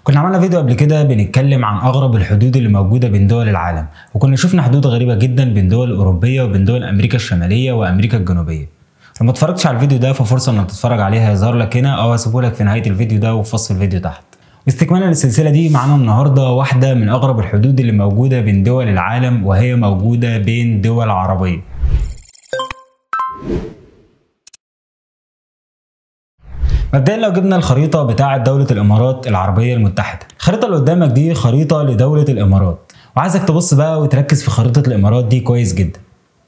كنا عملنا فيديو قبل كده بنتكلم عن اغرب الحدود اللي موجوده بين دول العالم، وكنا شفنا حدود غريبه جدا بين دول اوروبيه وبين دول امريكا الشماليه وامريكا الجنوبيه. لو ما اتفرجتش على الفيديو ده ففرصه انك تتفرج عليها، هيظهر لك هنا او هسيبه لك في نهايه الفيديو ده وفي وصف الفيديو تحت. استكمالا للسلسله دي، معانا النهارده واحده من اغرب الحدود اللي موجوده بين دول العالم، وهي موجوده بين دول عربيه. مبدئيا لو جبنا الخريطة بتاعة دولة الإمارات العربية المتحدة، الخريطة اللي قدامك دي خريطة لدولة الإمارات، وعايزك تبص بقى وتركز في خريطة الإمارات دي كويس جدا.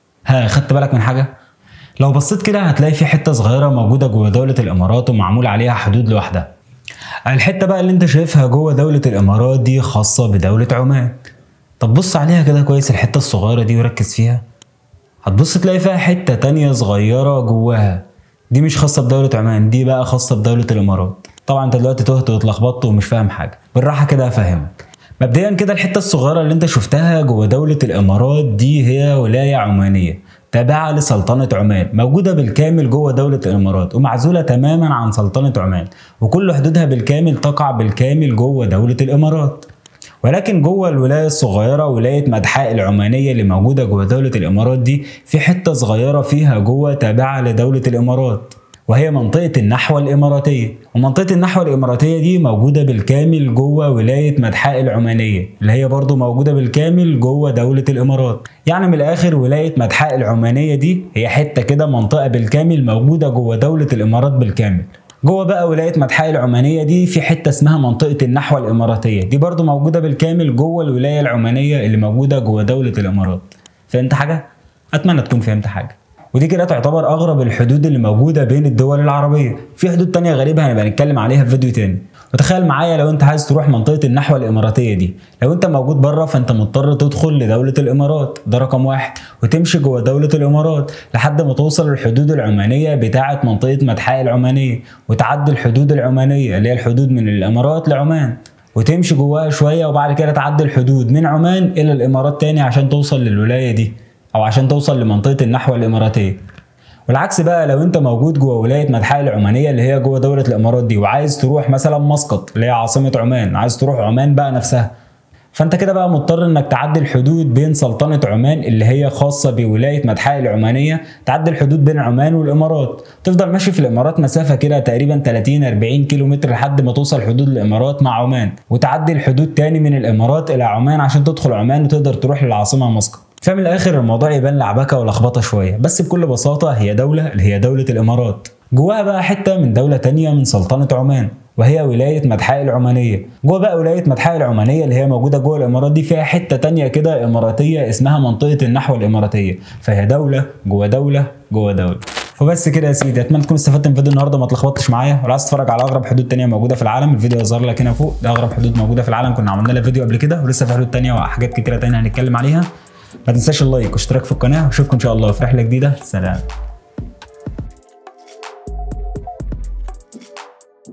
خدت بالك من حاجة؟ لو بصيت كده هتلاقي في حتة صغيرة موجودة جوه دولة الإمارات ومعمول عليها حدود لوحدها. الحتة بقى اللي انت شايفها جوه دولة الإمارات دي خاصة بدولة عمان. طب بص عليها كده كويس، الحتة الصغيرة دي وركز فيها، هتبص تلاقي فيها حتة تانية صغيرة جواها، دي مش خاصة بدولة عمان، دي بقى خاصة بدولة الإمارات. طبعا انت دلوقتي تهت واتلخبطت ومش فاهم حاجة، بالراحة كده هفهمك. مبدئيا كده الحتة الصغيرة اللي انت شفتها جوه دولة الإمارات دي هي ولاية عمانية تابعة لسلطنة عمان، موجودة بالكامل جوه دولة الإمارات ومعزولة تماما عن سلطنة عمان، وكل حدودها بالكامل تقع بالكامل جوه دولة الإمارات. ولكن جوه الولايه الصغيره ولايه مدحاء العمانيه اللي موجوده جوه دوله الامارات دي، في حته صغيره فيها جوه تابعه لدوله الامارات، وهي منطقه النحوه الاماراتيه. ومنطقه النحوه الاماراتيه دي موجوده بالكامل جوه ولايه مدحاء العمانيه اللي هي برضو موجوده بالكامل جوه دوله الامارات. يعني من الاخر ولايه مدحاء العمانيه دي هي حته كده منطقه بالكامل موجوده جوه دوله الامارات بالكامل. جوه بقى ولايه مدحاء العمانيه دي في حته اسمها منطقه النحوه الاماراتيه، دي برضو موجوده بالكامل جوه الولايه العمانيه اللي موجوده جوه دوله الامارات. فهمت حاجه؟ اتمنى تكون فهمت حاجه. ودي كده تعتبر اغرب الحدود اللي موجوده بين الدول العربيه. في حدود تانية غريبه هنبقى نتكلم عليها في فيديو تاني. وتخيل معايا لو انت عايز تروح منطقه النحوه الاماراتيه دي، لو انت موجود بره فانت مضطر تدخل لدوله الامارات، ده رقم واحد، وتمشي جوه دوله الامارات لحد ما توصل للحدود العمانيه بتاعه منطقه مدحاء العمانيه، وتعدي الحدود العمانيه اللي هي الحدود من الامارات لعمان، وتمشي جواها شويه وبعد كده تعدي الحدود من عمان الى الامارات تاني عشان توصل للولايه دي او عشان توصل لمنطقه النحوه الاماراتيه. والعكس بقى لو انت موجود جوه ولايه مدحاء العمانيه اللي هي جوه دوله الامارات دي، وعايز تروح مثلا مسقط اللي هي عاصمه عمان، عايز تروح عمان بقى نفسها، فانت كده بقى مضطر انك تعدي الحدود بين سلطنه عمان اللي هي خاصه بولايه مدحاء العمانيه، تعدي الحدود بين عمان والامارات، تفضل ماشي في الامارات مسافه كده تقريبا 30-40 كيلو متر لحد ما توصل حدود الامارات مع عمان، وتعدي الحدود تاني من الامارات الى عمان عشان تدخل عمان وتقدر تروح للعاصمه مسقط. فمن الاخر الموضوع يبان لعبكه ولخبطه شويه، بس بكل بساطه هي دوله اللي هي دوله الامارات، جواها بقى حته من دوله تانيه من سلطنه عمان وهي ولايه مدحاء العمانيه. جوه بقى ولايه مدحاء العمانيه اللي هي موجوده جوه الامارات دي فيها حته تانيه كده اماراتيه اسمها منطقه النحوه الاماراتيه، فهي دوله جوه دوله جوه دوله. فبس كده يا سيدي، اتمنى تكون استفدت من فيديو النهارده، ما اتلخبطتش معايا. ولو عايز تتفرج على اغرب حدود تانيه موجوده في العالم، الفيديو هيظهر لك هنا فوق، ده اغرب حدود موجوده في العالم، كنا عملنا لها فيديو قبل كده، ولسه في حدود تانيه وحاجات كتيره تانيه هنتكلم عليها. ما تنساش اللايك واشتراك في القناه، واشوفكم ان شاء الله في رحله جديده. سلام.